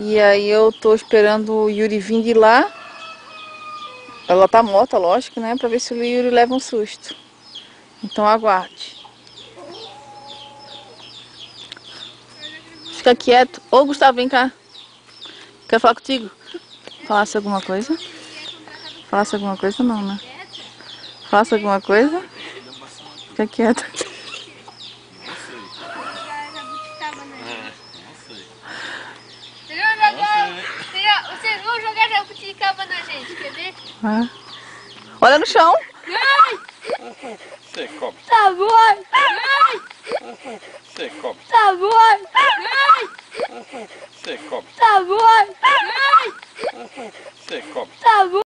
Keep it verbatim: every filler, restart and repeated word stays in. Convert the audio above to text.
E aí eu tô esperando o Yuri vir de lá. Ela tá morta, lógico, né? Pra ver se o Yuri leva um susto. Então aguarde. Fica quieto. Ô, Gustavo, vem cá. Quero falar contigo. Falasse alguma coisa? Falasse alguma coisa não, né? Faça alguma coisa? Fica quieto. Vocês vão jogar jabuticaba na gente, quer ver? Ah. Olha no chão. Você come. Tá bom. Você come. Tá bom. Você come. Tá bom. Você come. Tá bom.